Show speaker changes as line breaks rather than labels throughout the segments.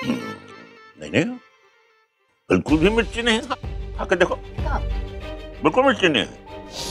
नहीं नहीं, बिल्कुल भी मिर्ची नहीं है। खा के देखो, बिल्कुल मिर्ची नहीं है।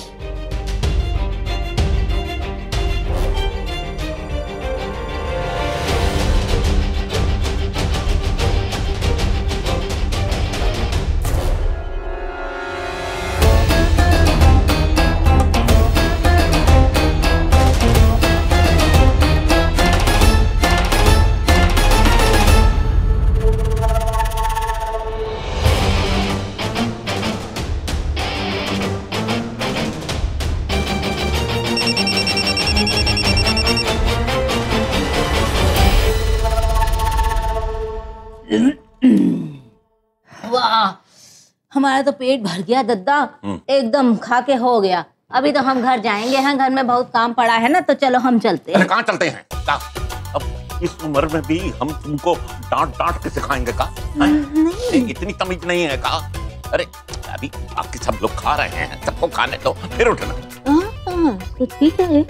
वाह, हमारा तो पेट भर गया दद्दा, एकदम खा के हो गया। अभी तो हम घर जाएंगे हैं, घर में बहुत काम पड़ा है ना, तो चलो हम चलते हैं।
कहाँ चलते हैं? अब इस उम्र में भी हम तुमको डांट डांट के सिखाएंगे का? नहीं, इतनी तमीज नहीं है का? अरे अभी बाकी सब लोग खा रहे हैं, सबको खाने दो फिर उठना।
तो ठीक है।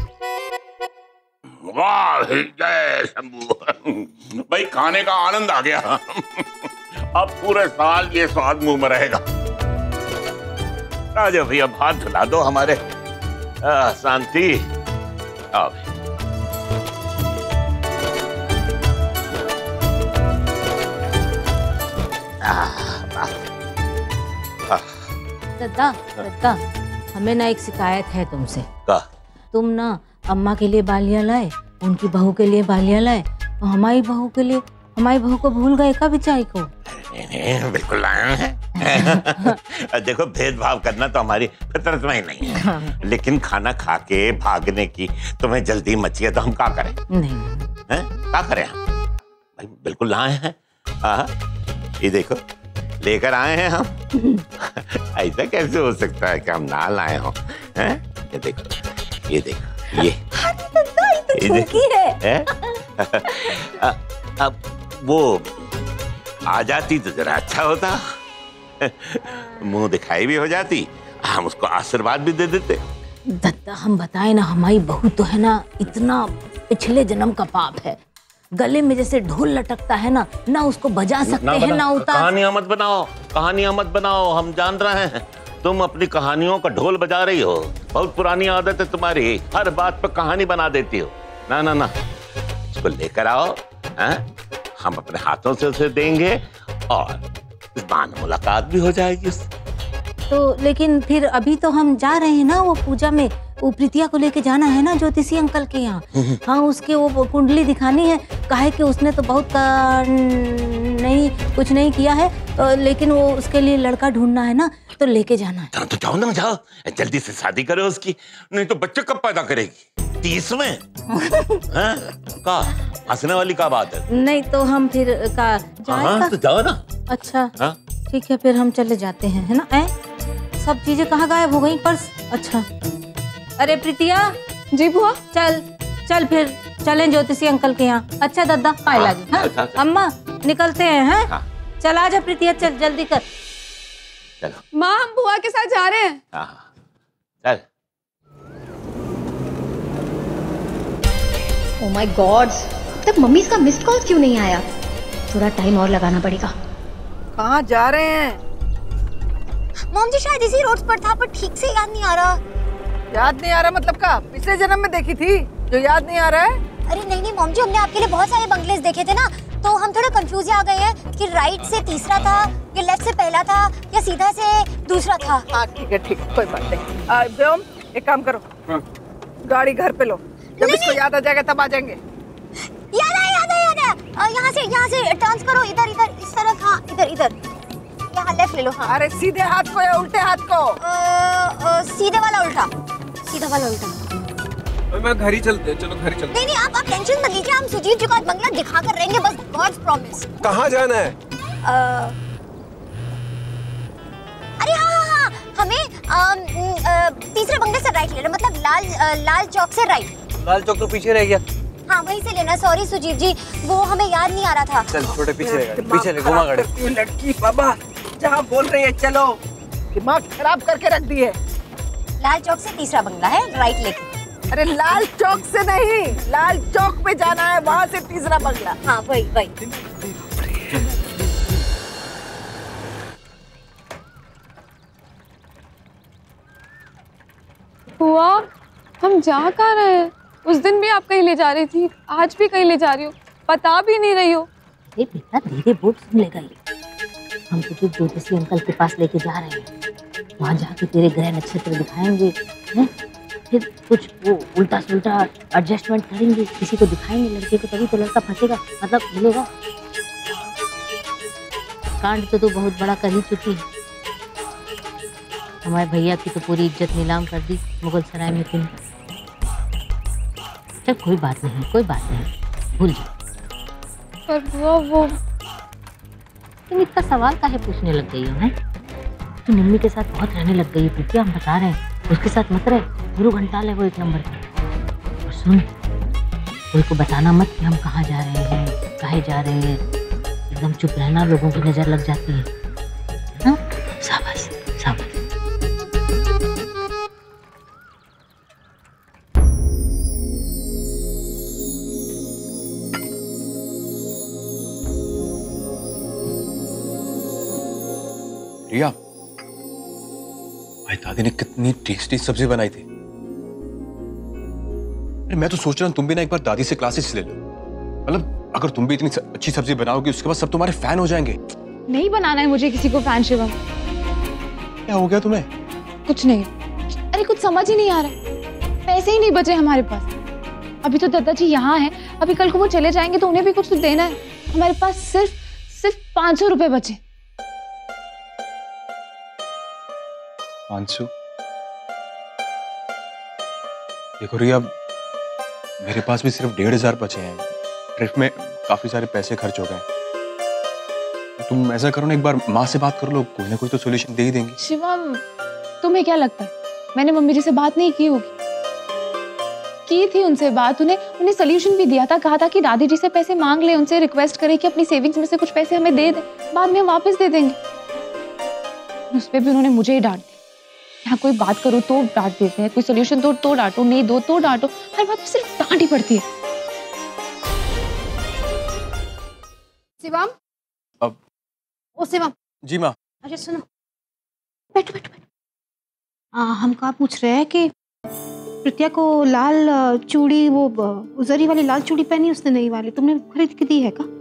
वाह जय शंभू, भाई खाने का आनंद आ गया। अब पूरे साल ये स्वाद मुंह में रहेगा। राजा भैया हाथ धुला दो हमारे। शांति। आओ
दद्दा, दद्दा, हमें ना एक शिकायत है तुमसे।
का? तुम
ना अम्मा के लिए बालियां लाए, उनकी बहू के लिए बालियां लाए, और हमारी बहू के लिए, हमारी बहू को भूल गए का बेचारी को?
नहीं, बिल्कुल लाए हैं। देखो भेदभाव करना तो हमारी फितरत में ही नहीं है, लेकिन खाना खा के भागने की तुम्हें जल्दी मची है तो हम क्या करें?
नहीं
हैं? क्या करें हम? भाई बिल्कुल लाए हैं। ये देखो लेकर आए हैं हम। ऐसा कैसे हो सकता है कि हम ना लाए हों? ये देखो, ये देखो, ये
है।
अब वो आ जाती तो जरा अच्छा होता, मुंह दिखाई भी हो जाती, हम उसको आशीर्वाद भी दे देते।
दत्ता हम बताए ना, हमारी बहू तो है ना इतना पिछले जन्म का पाप है, गले में जैसे ढोल लटकता है ना, ना उसको बजा सकते हैं ना उतार।
कहानियां मत बनाओ, कहानियां मत बनाओ, हम जान रहे हैं तुम अपनी कहानियों का ढोल बजा रही हो। बहुत पुरानी आदत है तुम्हारी, हर बात पर कहानी बना देती हो। ना ना ना, इसको लेकर आओ, हम अपने हाथों से उसे देंगे और इस बहाने मुलाकात भी हो जाएगी उससे।
तो लेकिन फिर अभी तो हम जा रहे हैं ना वो पूजा में, वो प्रीतिया को लेके जाना है ना ज्योतिषी अंकल के यहाँ। हाँ उसके वो कुंडली दिखानी है, काहे कि उसने तो बहुत नहीं कुछ नहीं किया है, लेकिन वो उसके लिए लड़का ढूंढना है ना, तो लेके जाना है।
तो जाओ ना, जाओ जल्दी से शादी करो उसकी, नहीं तो बच्चे कब पैदा करेगी? 30 में? का हंसने वाली का बात है?
नहीं तो हम फिर का
जाएगा? तो जाओ ना।
अच्छा ठीक है, फिर हम चले जाते हैं, है ना? सब चीजें कहाँ गायब हो गई? पर्स? अच्छा। अरे प्रीतिया।
जी बुआ।
चल चल फिर चलें ज्योतिषी अंकल के यहाँ। अच्छा दादा पाए लगी। हाँ अम्मा निकलते हैं। हैं? हाँ। चल आजा प्रीतिया, चल जल्दी कर।
चलो माँ, हम बुआ के साथ जा रहे हैं।
हाँ चल।
ओह माय गॉड, तब मम्मी का मिस्ड कॉल क्यों नहीं आया? थोड़ा टाइम और लगाना पड़ेगा।
कहाँ जा रहे हैं?
मॉम जी शायद इसी रोड पर था, पर ठीक से याद नहीं आ रहा।
याद नहीं आ रहा मतलब का? पिछले जन्म में देखी थी जो याद नहीं आ रहा है?
अरे नहीं नहीं मॉम जी, हमने आपके लिए बहुत सारे बंगलेस देखे थे ना, तो हम थोड़ा कंफ्यूज आ गए हैं कि राइट से तीसरा था या लेफ्ट से पहला था या सीधा से दूसरा था।
हाँ ठीक है कोई बात नहीं। व्योम एक काम करो, गाड़ी घर पे लो, जब इसको याद आ जाएगा तब आ जाएंगे।
याद आया। यहाँ से टर्न्स करो, इधर इस तरफ। हाँ इधर यहाँ लेफ्ट ले लो। हाँ
अरे सीधे हाथ को या उल्टे हाथ को?
सीधा वाला उल्टा।
मैं घर ही चलते हैं, चलो घर ही चलते।
नहीं आप टेंशन मत लीजिए, हम सुजीत जी को आज बंगला दिखा कर रहेंगे, बस गॉड्स प्रॉमिस।
कहाँ जाना है?
अरे हाँ, हमें तीसरे बंगले से राइट लेना, मतलब लाल चौक से राइट।
लाल चौक तो पीछे रह गया।
हाँ वहीं से लेना। सॉरी सुजीत जी, वो हमें याद नहीं आ रहा था।
चल छोटे पीछे ले घुमा गाड़ी।
लड़की बाबा जहाँ बोल रही है चलो, दिमाग खराब करके रख दी है।
लाल चौक से तीसरा बंगला है, राइट लेके।
अरे लाल चौक से नहीं, लाल चौक पे जाना है, वहाँ से तीसरा बंगला।
हाँ वही।
बुआ हम जा कहाँ रहे हैं? उस दिन भी आप कहीं ले जा रही थी, आज भी कहीं ले जा रही हो, बता भी नहीं रही हो।
अरे बेटा धीरे बोल, सुन लेगा ये। हम तुझे ज्योतिषी अंकल के पास लेके जा रहे हैं, वहाँ जाके तेरे ग्रह नक्षत्र दिखाएंगे हैं? फिर कुछ वो उल्टा सुल्टा एडजस्टमेंट करेंगे, किसी को दिखाएंगे लड़के को, तभी तो लड़का फंसेगा, मतलब मिलेगा। कांड तो बहुत बड़ा कर ही चुकी है। हमारे भैया की तो पूरी इज्जत नीलाम कर दी मुगल सराय में तुम। चल कोई बात नहीं, कोई बात नहीं, भूल जाओ।
पर बुआ वो
तुम इतना सवाल काहे पूछने लग गई हो? हैं तू निम्मी के साथ बहुत रहने लग गई प्रीतिया, हम बता रहे हैं उसके साथ मत रहे, गुरु घंटाल है वो एक नंबर का। और सुन, कोई को बताना मत कि हम कहाँ जा रहे हैं, काहे जा रहे हैं, एकदम चुप रहना, लोगों की नजर लग जाती है। हाँ शाबाश शाबाश।
रिया, भाई दादी ने कितनी टेस्टी सब्जी बनाई थी। अरे मैं तो सोच रहा हूँ तुम भी ना एक बार दादी से क्लासेस ले लो। मतलब अगर तुम भी इतनी अच्छी सब्जी बनाओगी उसके बाद सब तुम्हारे फैन हो जाएंगे।
नहीं बनाना है मुझे किसी को फैन शिवम।
क्या हो गया तुम्हें?
कुछ नहीं, अरे कुछ समझ ही नहीं आ रहा, पैसे ही नहीं बचे हमारे पास। अभी तो दादाजी यहाँ हैं, अभी कल को वो चले जाएंगे तो उन्हें भी कुछ तो देना है। हमारे पास सिर्फ 500 रुपए बचे।
500? देखो रिया, मेरे पास भी सिर्फ 1500 बचे हैं। ट्रिप में काफी सारे पैसे खर्च हो गए। तुम ऐसा करो ना, एक बार माँ से बात कर लो, कोई ना कोई तो सोल्यूशन दे ही देंगे।
शिवम तुम्हें क्या लगता है मैंने मम्मी जी से बात नहीं की होगी? की थी उनसे बात, उन्हें सोल्यूशन भी दिया था, कहा था कि दादी जी से पैसे मांग ले, उनसे रिक्वेस्ट करे कि अपनी सेविंग्स में से कुछ पैसे हमें दे दे, बाद में हम वापस दे देंगे। उस पे भी उन्होंने मुझे ही डांट दिया। यहाँ कोई बात करो तो डांट देते हैं, कोई सोल्यूशन दो तो डांटो, नहीं दो तो डांटो, हर बात में सिर्फ डांट ही पड़ती है। शिवम,
अब
ओ शिवम।
जी माँ।
अच्छा सुनो, बैठो बैठो बैठो। हम कहाँ पूछ रहे हैं कि प्रीतिया को लाल चूड़ी, वो जरी वाली लाल चूड़ी पहनी उसने, नई वाली तुमने खरीद के दी है क्या?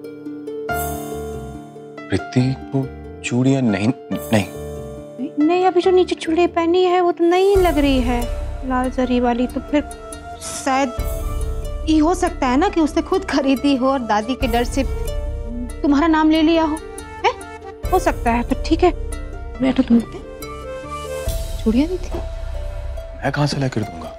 प्रीति को चूड़ियां नहीं
नहीं, अभी जो नीचे चूड़ी पहनी है वो तो नई लग रही है, लाल जरी वाली। तो फिर शायद ये हो सकता है ना कि उसने खुद खरीदी हो और दादी के डर से तुम्हारा नाम ले लिया हो, है? हो सकता है। तो ठीक है, बैठो तुम।
चूड़ियां नहीं थी?
मैं कहाँ से ला कर दूंगा?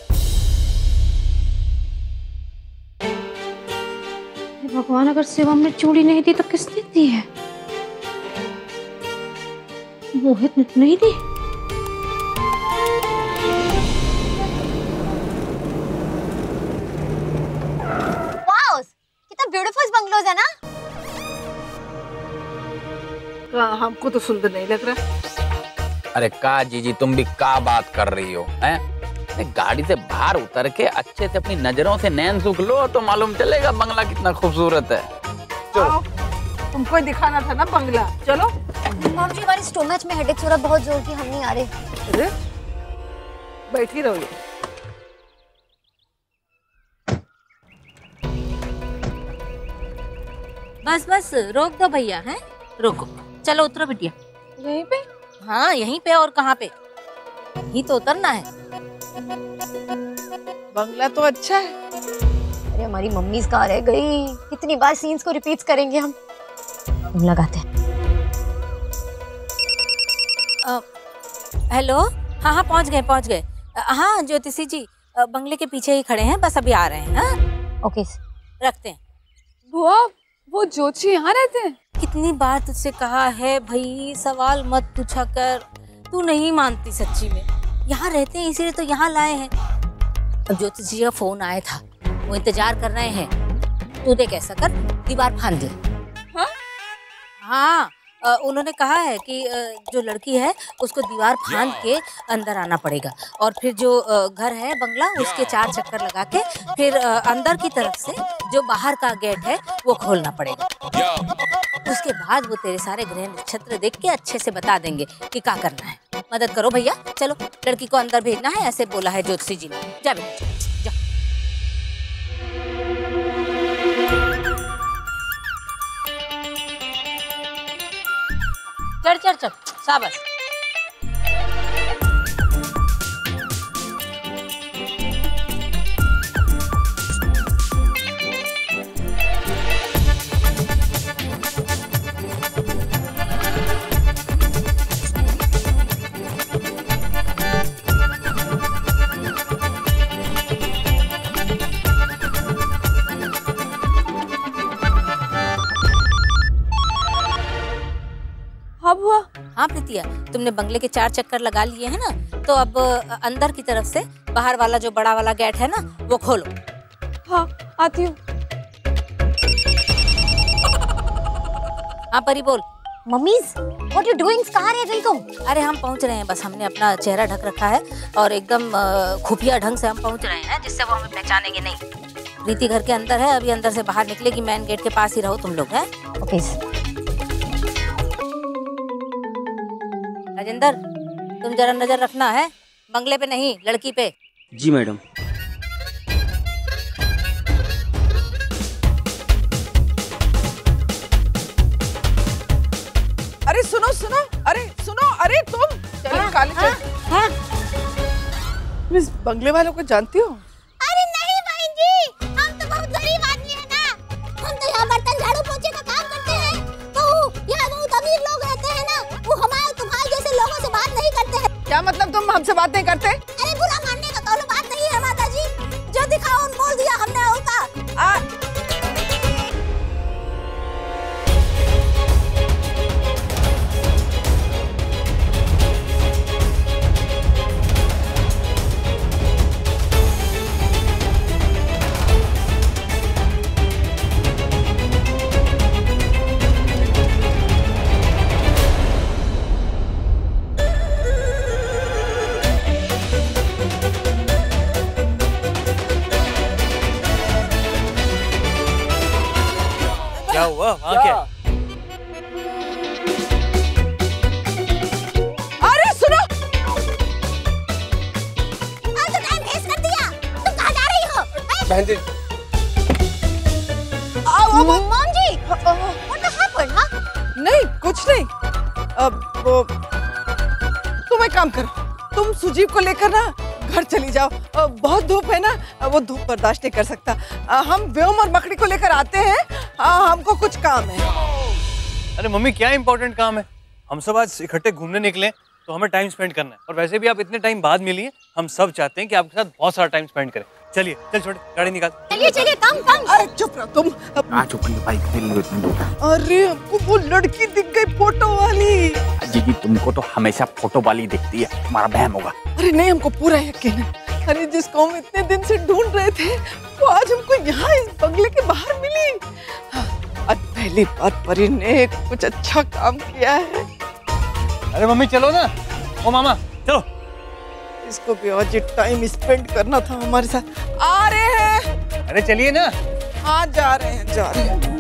भगवान, अगर शिवम ने चूड़ी नहीं दी तो किसने दी है? मोहित ने नहीं दी।
वाओ, कितना ब्यूटीफुल बंगलोज है ना।
हमको तो सुंदर नहीं लग रहा।
अरे का जीजी, तुम भी का बात कर रही हो हैं? गाड़ी से बाहर उतर के अच्छे से अपनी नजरों से नैन सूख लो तो मालूम चलेगा बंगला कितना खूबसूरत है।
चलो, तुमको ही दिखाना था ना बंगला। चलो।
मॉम जी, हमारी स्टोमच में हेडेक हो रहा, बहुत जोर की, हम नहीं आ रहे।
अरे बैठी रहो।
बस बस रोक दो भैया, हैं? रोको, चलो उतरो बिटिया।
यहीं पे?
हाँ यहीं पे, और कहाँ पे? यहीं तो उतरना है।
बंगला तो अच्छा है।
अरे हमारी मम्मी कहाँ रह गई, कितनी बार सीन्स को रिपीट करेंगे हम लगाते हैं।
हेलो, हाँ हाँ पहुँच गए। हाँ ज्योतिषी जी बंगले के पीछे ही खड़े हैं, बस अभी आ रहे हैं। हाँ
ओके,
रखते हैं।
बुआ वो ज्योतिषी यहाँ रहते हैं?
कितनी बार तुझसे कहा है भाई, सवाल मत पूछा कर, तू नहीं मानती सच्ची में। यहाँ रहते हैं इसीलिए तो यहाँ लाए हैं। अब ज्योतिषी जी का फोन आया था, वो इंतजार कर रहे हैं। तू देख ऐसा कर, दीवार फांद दे। हाँ उन्होंने कहा है कि जो लड़की है उसको दीवार फांद के अंदर आना पड़ेगा, और फिर जो घर है बंगला उसके 4 चक्कर लगा के फिर अंदर की तरफ से जो बाहर का गेट है वो खोलना पड़ेगा। उसके बाद वो तेरे सारे ग्रह नक्षत्र देख के अच्छे से बता देंगे कि क्या करना है। मदद करो भैया, चलो लड़की को अंदर भेजना है, ऐसे बोला है ज्योतिषी जी ने। जा बेटा जा। चढ़ चढ़ चढ़, शाबाश। हाँ प्रीतिया, तुमने बंगले के 4 चक्कर लगा लिए हैं ना, तो अब अंदर की तरफ से बाहर वाला जो बड़ा वाला गेट है ना, वो खोलो।
हाँ आती हूँ।
हाँ परी बोल।
Mummies what you doing? कहाँ रह गई तुम?
अरे हम पहुंच रहे हैं, बस हमने अपना चेहरा ढक रखा है और एकदम खुफिया ढंग से हम पहुंच रहे हैं, जिससे वो हमें पहचानेंगे नहीं। प्रीति घर के अंदर है, अभी अंदर से बाहर निकलेगी, मेन गेट के पास ही रहो तुम लोग। हैं
ओके।
राजेंद्र, तुम जरा नजर रखना है, बंगले पे नहीं, लड़की पे।
जी मैडम।
अरे सुनो सुनो, अरे सुनो, अरे तुम चलो काली चल।
हाँ?
मिस बंगले वालों को जानती हो?
अरे नहीं बहन जी, हम तो बहुत गरीब आदमी है ना, हम तो यहाँ बर्तन झाड़ू पोछे का काम करते हैं। तो यहाँ बहुत अमीर लोग रहते हैं ना, वो हमारे तुम्हारे जैसे लोगों से बात नहीं करते हैं।
क्या मतलब तुम हमसे बात नहीं करते?
अरे बुरा मानने का तो बात नहीं है माता जी, जो दिखाओ बोल दिया हमने होता।
क्या हुआ वहाँ क्या?
अरे सुनो,
आज तो टाइम वेस्ट कर दिया, तुम कहाँ जा रही हो?
बहन जी।
मॉम जी, what happened? हाँ?
नहीं कुछ नहीं। अब वो तुम एक काम करो, तुम सुजीव को लेकर ना घर चली जाओ, बहुत धूप है ना, वो धूप बर्दाश्त नहीं कर सकता। हम व्योम और मकड़ी को लेकर आते हैं, हमको कुछ काम है।
अरे मम्मी क्या इम्पोर्टेंट काम है? हम सब आज इकट्ठे घूमने निकले तो हमें टाइम स्पेंड करना है, और वैसे भी आप इतने टाइम बाद मिली हैं, हम सब चाहते हैं कि आपके साथ बहुत सारा टाइम स्पेंड करें। चलिए चल छोटे, गाड़ी निकाल।
चलिए चलिए, कम कम।
अरे चुप रहो तुम। अरे हमको वो लड़की दिख गई फोटो वाली।
जी तुमको तो हमेशा फोटो वाली दिखती है, तुम्हारा बहम होगा।
अरे नहीं, हमको पूरा यकीन है। अरे जिसको हम इतने दिन से ढूंढ रहे थे, वो आज हमको यहाँ इस बंगले के बाहर मिली। आज पहली बार परी ने कुछ अच्छा काम किया है।
अरे मम्मी चलो ना, ओ मामा चलो।
इसको भी आज टाइम स्पेंड करना था हमारे साथ। आ रहे हैं।
अरे चलिए ना।
हाँ जा रहे हैं, जा रहे हैं।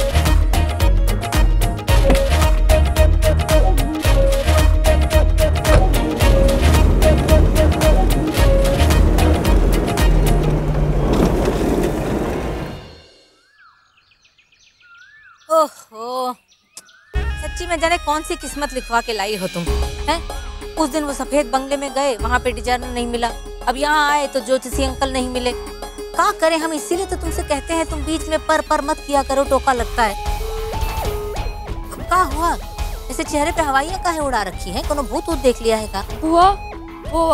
ओहो, सच्ची में जाने कौन सी किस्मत लिखवा के लाई हो तुम, हैं? उस दिन वो सफेद बंगले में गए, वहाँ पे डिजाइनर नहीं मिला, अब यहाँ आए तो ज्योतिषी अंकल नहीं मिले। क्या करें हम, इसीलिए तो तुमसे कहते हैं तुम बीच में पर मत किया करो, टोका लगता है। क्या हुआ, ऐसे चेहरे पे हवाइयाँ काहे उड़ा रखी हैं? कोनो भूत ऊत देख लिया है का?
हुआ वो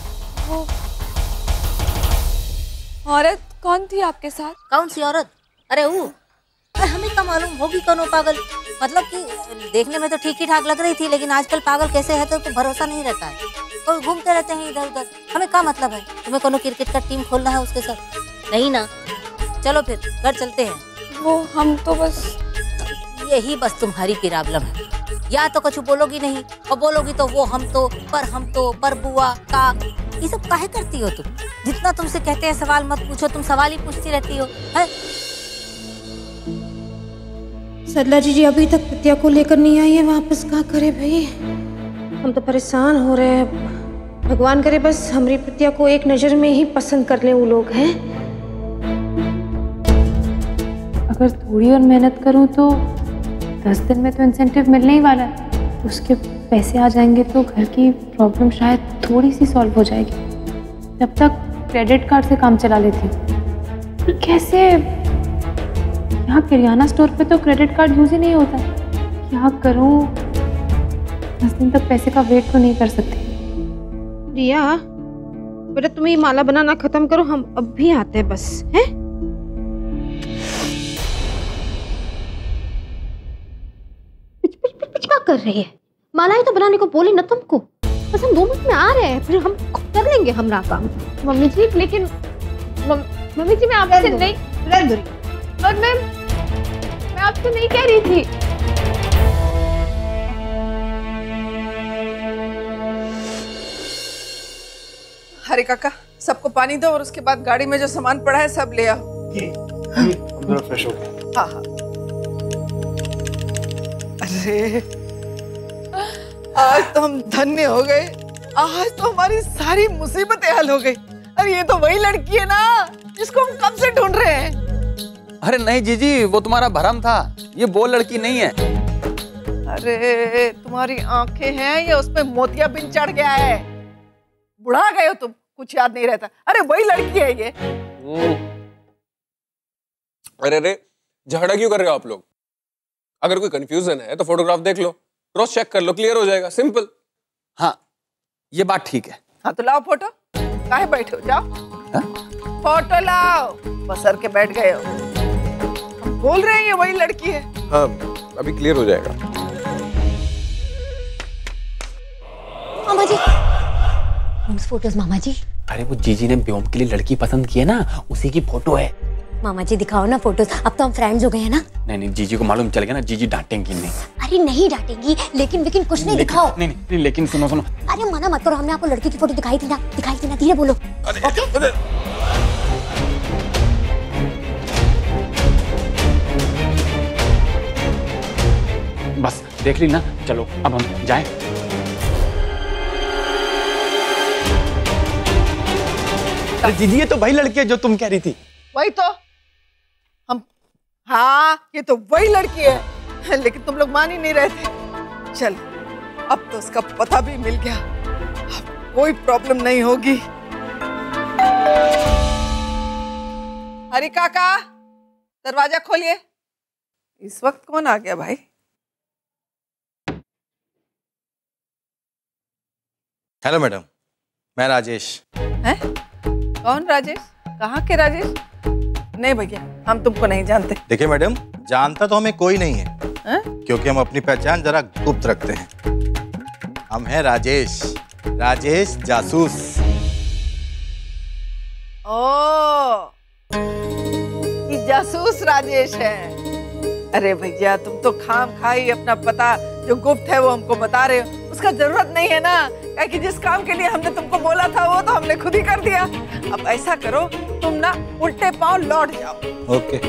औरत कौन थी आपके साथ?
कौन सी औरत? अरे वो, अरे हमें क्या मालूम होगी कौन पागल। मतलब कि देखने में तो ठीक ही ठाक लग रही थी, लेकिन आजकल पागल कैसे है तो भरोसा नहीं रहता है, तो घूमते रहते हैं इधर उधर। हमें क्या मतलब है, तुम्हें कोनो क्रिकेट का टीम खोलना है उसके साथ? नहीं ना, चलो फिर घर चलते हैं।
वो हम तो बस
यही बस तुम्हारी प्रॉब्लम है, या तो कुछ बोलोगी नहीं, और बोलोगी तो वो हम तो, पर बुआ का, ये सब काहे करती हो तुम? जितना तुमसे कहते हैं सवाल मत पूछो, तुम सवाल ही पूछती रहती हो। है सरला जी अभी तक प्रीतिया को लेकर नहीं आई है वापस। क्या करे भाई, हम तो परेशान हो रहे हैं। भगवान करे बस हमारी प्रीतिया को एक नजर में ही पसंद कर ले वो लोग हैं।
अगर थोड़ी और मेहनत करूं तो 10 दिन में तो इंसेंटिव मिलने ही वाला है। उसके पैसे आ जाएंगे तो घर की प्रॉब्लम शायद थोड़ी सी सॉल्व हो जाएगी। तब तक क्रेडिट कार्ड से काम चला लेती हूँ। पर कैसे, यहाँ किराना स्टोर पे तो क्रेडिट कार्ड यूज ही नहीं होता। क्या करूँ, 10 दिन तक पैसे का वेट तो नहीं कर सकती।
रिया बेटा तुम ये माला बनाना खत्म करो, हम अब भी आते हैं बस। हैं क्या कर रही है? माला ही तो बनाने को बोली ना तुमको। बस हम 2 मिनट में आ रहे हैं, फिर हम कर लेंगे हमारा काम।
मम्मी जी लेकिन मम्मी जी मैं आपसे नहीं, और मैं आपसे नहीं कह रही थी।
हरे काका सबको पानी दो और उसके बाद गाड़ी में जो सामान पड़ा है सब ले आओ।
हम फ्रेश हो गए।
हाँ हाँ। अरे आज तो हम धन्य हो गए, आज तो हमारी सारी मुसीबतें हल हो गई। अरे ये तो वही लड़की है ना जिसको हम कब से ढूंढ रहे हैं।
अरे नहीं जीजी, वो तुम्हारा भरम था, ये वो लड़की नहीं है।
अरे तुम्हारी आंखें हैं या उसमें मोतियाबिंद चढ़ गया है? बुढ़ा गए हो तुम, कुछ याद नहीं रहता। अरे वही लड़की है ये।
अरे झगड़ा क्यों कर रहे हो आप लोग? अगर कोई कंफ्यूजन है तो फोटोग्राफ देख लो, क्रॉस चेक कर लो, क्लियर हो जाएगा, सिंपल।
हाँ ये बात ठीक है।
हाँ तो लाओ फोटो, काहे बैठे हो, जाओ।
हा?
फोटो लाओ, बसर के बैठ गए हो। हम बोल रहे हैं ये वही लड़की है।
हाँ अभी क्लियर हो जाएगा।
मामा जी फोटोज। मामा जी
अरे वो जीजी ने व्योम के लिए लड़की पसंद की है ना, उसी की फोटो है।
मामा जी दिखाओ ना फोटोज, अब तो हम फ्रेंड्स हो गए हैं ना।
नहीं जीजी को मालूम चल गया ना, जीजी डांटेंगी नहीं।
अरे नहीं डांटेंगी, लेकिन कुछ नहीं दिखाओ।
नहीं लेकिन सुनो।
अरे मना मत करो, हमने आपको लड़की की फोटो दिखाई थी ना, धीरे बोलो। ओके
बस देख ली ना, चलो अब हम जाएं। अरे जीजी ये तो वही लड़की है जो तुम कह रही थी।
वही तो हम, हाँ ये तो वही लड़की है, लेकिन तुम लोग मान ही नहीं रहे थे। चल अब तो उसका पता भी मिल गया, अब कोई प्रॉब्लम नहीं होगी। हरी काका दरवाजा खोलिए। इस वक्त कौन आ गया भाई?
हेलो मैडम, मैं राजेश।
हैं? कौन राजेश? कहाँ के राजेश? नहीं भैया हम तुमको नहीं जानते।
देखिए मैडम, जानता तो हमें कोई नहीं है, क्योंकि हम अपनी पहचान जरा गुप्त रखते हैं। हम हैं राजेश जासूस।
ओ ये जासूस राजेश है। अरे भैया तुम तो खाम खाई अपना पता जो गुप्त है वो हमको बता रहे हो। उसका जरूरत नहीं है ना, कि जिस काम के लिए हमने तुमको बोला था वो तो हमने खुद ही कर दिया। अब ऐसा करो तुम ना उल्टे पांव लौट जाओ।
ओके।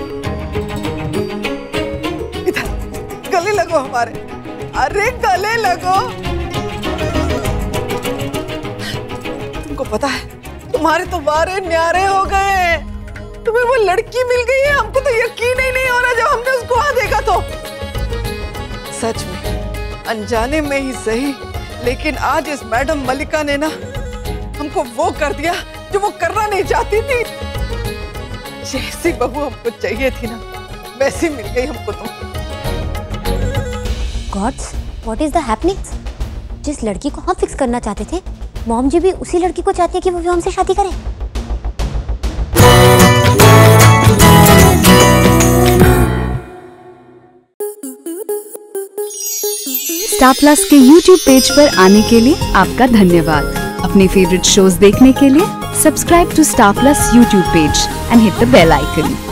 इधर गले लगो हमारे, अरे गले लगो। तुमको पता है तुम्हारे तो वारे न्यारे हो गए, तुम्हें वो लड़की मिल गई है। हमको तो यकीन ही नहीं हो रहा जब हमने उसको वहां देखा तो। सच में अनजाने में ही सही, लेकिन आज इस मैडम मलिका ने ना हमको वो कर दिया जो वो करना नहीं चाहती थी। जैसी बहू हमको चाहिए थी ना वैसी मिल गई हमको तो।
Gods, what is the happening? जिस लड़की को हम फिक्स करना चाहते थे, मॉम जी भी उसी लड़की को चाहती है कि वो हमसे शादी करे।
स्टार प्लस के YouTube पेज पर आने के लिए आपका धन्यवाद। अपने फेवरेट शोज देखने के लिए subscribe to Star Plus YouTube page and hit the bell icon.